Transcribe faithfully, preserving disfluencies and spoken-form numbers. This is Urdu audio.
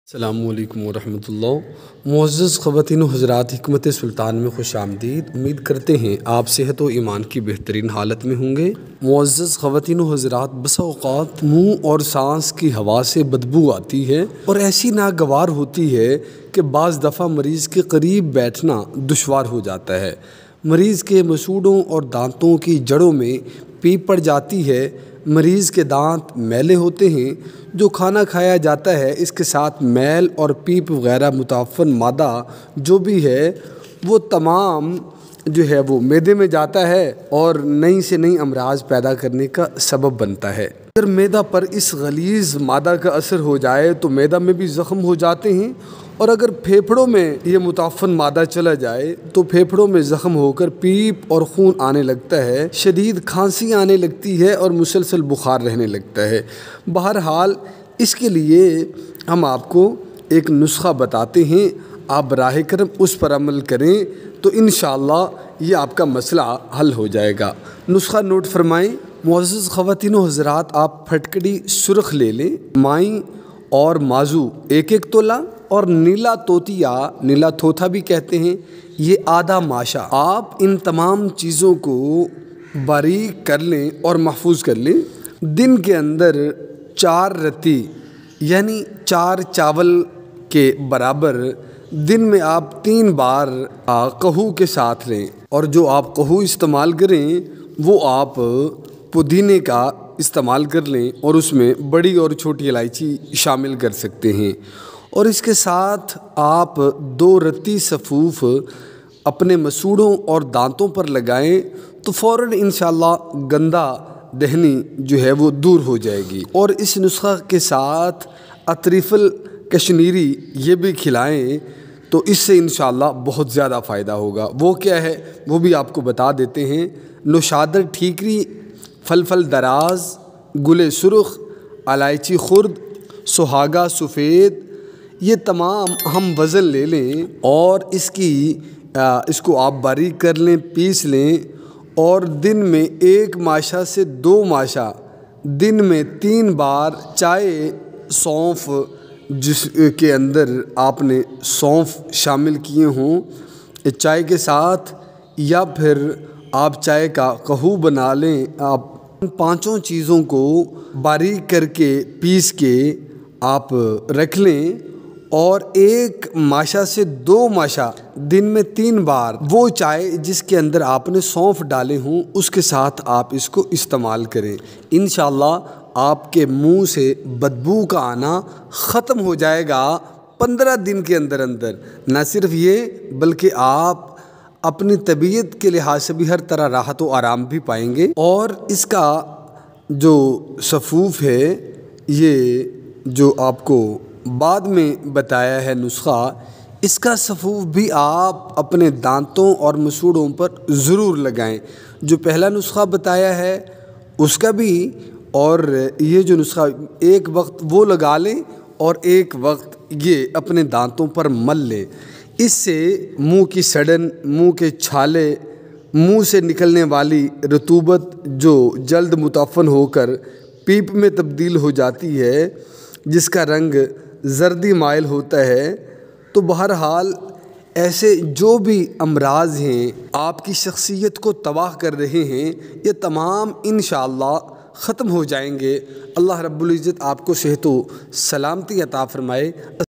السلام علیکم ورحمۃ اللہ۔ معزز خواتین و حضرات، حکمت سلطان میں خوش آمدید۔ امید کرتے ہیں آپ صحت و ایمان کی بہترین حالت میں ہوں گے۔ معزز خواتین و حضرات، بسا اوقات منہ اور سانس کی ہوا سے بدبو آتی ہے اور ایسی ناگوار ہوتی ہے کہ بعض دفعہ مریض کے قریب بیٹھنا دشوار ہو جاتا ہے۔ مریض کے مسوڑوں اور دانتوں کی جڑوں میں پیپ پڑ جاتی ہے۔ مریض کے دانت میلے ہوتے ہیں۔ جو کھانا کھایا جاتا ہے اس کے ساتھ میل اور پیپ وغیرہ متعفن مادہ جو بھی ہے وہ تمام جو ہے وہ معدے میں جاتا ہے اور نئی سے نئی امراض پیدا کرنے کا سبب بنتا ہے۔ اگر معدہ پر اس غلیظ مادہ کا اثر ہو جائے تو معدہ میں بھی زخم ہو جاتے ہیں، اور اگر پھیپھڑوں میں یہ متعفن مادہ چلا جائے تو پھیپھڑوں میں زخم ہو کر پیپ اور خون آنے لگتا ہے، شدید کھانسی آنے لگتی ہے اور مسلسل بخار رہنے لگتا ہے۔ بہرحال اس کے لیے ہم آپ کو ایک نسخہ بتاتے ہیں، آپ براہ کرم اس پر عمل کریں تو انشاءاللہ یہ آپ کا مسئلہ حل ہو جائے گا۔ نسخہ نوٹ فرمائیں۔ معزز خواتین و حضرات، آپ پھٹکڑی سرخ لے لیں، مائیں اور مازو ایک ایک تولہ، اور نیلا توتیا، نیلا تھوتھا بھی کہتے ہیں، یہ آدھا ماشا۔ آپ ان تمام چیزوں کو باریک کر لیں اور محفوظ کر لیں۔ دن کے اندر چار رتی یعنی چار چاول کے برابر دن میں آپ تین بار قہوہ کے ساتھ لیں، اور جو آپ قہوہ استعمال کریں وہ آپ پودینے کا استعمال کر لیں اور اس میں بڑی اور چھوٹی الائچی شامل کر سکتے ہیں، اور اس کے ساتھ آپ دو رتی سفوف اپنے مسوڑوں اور دانتوں پر لگائیں تو فوراً انشاءاللہ گندا دہنی جو ہے وہ دور ہو جائے گی۔ اور اس نسخہ کے ساتھ اطریف الکشمیری یہ بھی کھلائیں تو اس سے انشاءاللہ بہت زیادہ فائدہ ہوگا۔ وہ کیا ہے وہ بھی آپ کو بتا دیتے ہیں۔ نوشادر ٹھیکری، فلفل دراز، گل سرخ، الائچی خرد، سہاگا سفید، یہ تمام ہم وزن لے لیں اور اس کی اس کو آپ باریک کر لیں، پیس لیں، اور دن میں ایک ماشا سے دو ماشا دن میں تین بار چائے سونف جس کے اندر آپ نے سونف شامل کیے ہوں چائے کے ساتھ، یا پھر آپ چائے کا قہوہ بنا لیں۔ آپ ان پانچوں چیزوں کو باریک کر کے پیس کے آپ رکھ لیں، اور ایک ماشا سے دو ماشا دن میں تین بار وہ چائے جس کے اندر آپ نے سونف ڈالے ہوں اس کے ساتھ آپ اس کو استعمال کریں۔ انشاءاللہ آپ کے منہ سے بدبو کا آنا ختم ہو جائے گا پندرہ دن کے اندر اندر۔ نہ صرف یہ بلکہ آپ اپنی طبیعت کے لحاظ سے بھی ہر طرح راحت و آرام بھی پائیں گے۔ اور اس کا جو سفوف ہے، یہ جو آپ کو بعد میں بتایا ہے نسخہ، اس کا سفوف بھی آپ اپنے دانتوں اور مسوڑوں پر ضرور لگائیں۔ جو پہلا نسخہ بتایا ہے اس کا بھی، اور یہ جو نسخہ ایک وقت وہ لگا لیں اور ایک وقت یہ اپنے دانتوں پر مل لیں۔ اس سے منہ کی سڑن، منہ کے چھالے، منہ سے نکلنے والی رطوبت جو جلد متعفن ہو کر پیپ میں تبدیل ہو جاتی ہے جس کا رنگ زردی مائل ہوتا ہے، تو بہرحال ایسے جو بھی امراض ہیں آپ کی شخصیت کو تباہ کر رہے ہیں، یہ تمام انشاءاللہ ختم ہو جائیں گے۔ اللہ رب العزت آپ کو صحت و سلامتی عطا فرمائے۔